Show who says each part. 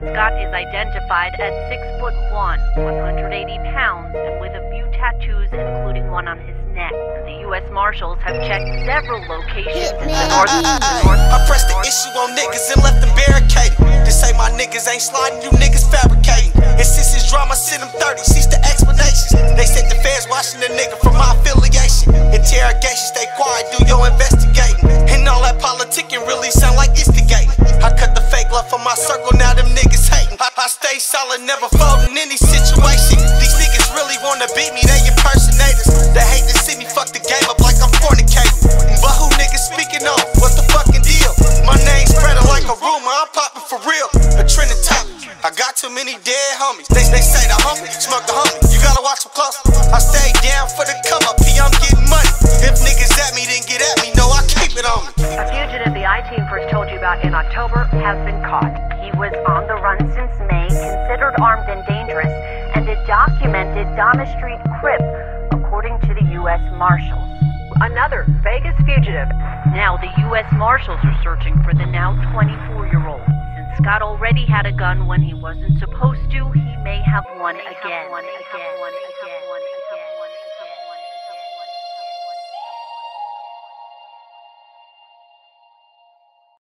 Speaker 1: Scott is identified at 6'1", 180 pounds, and with a few tattoos, including one on his neck. The U.S. Marshals have checked several locations in the north.
Speaker 2: I pressed the issue on niggas and left them barricaded. They say my niggas ain't sliding, you niggas fabricating. And since his drama sent him 30, cease the explanations. They said the feds watching the nigga from my affiliation. Interrogation, stay quiet, do your investigating. And all that politicking really sound like instigating. I cut the fake love from my circle, now them niggas hating. I stay solid, never fold in any situation. These niggas really wanna beat me, they impersonators. They hate to see me fuck the game up like I'm fornicating. But who niggas speaking on? What's the fucking deal? My name spreading like a rumor, I'm popping for real. A trending topic. I got too many dead homies. They say the homie, smoke the homie. You gotta watch them close. I stay down for the come up, I'm getting money. If niggas at me, then get at me. No, I keep it on me.
Speaker 1: A fugitive the I-Team first told you about in October has been caught. He was on the run since May, considered armed and dangerous, and a documented Donna Street crip, according to the U.S. Marshals. Another Vegas fugitive. Now the U.S. Marshals are searching for the now 24-year-old. Since Scott already had a gun when he wasn't supposed to, he may have one again.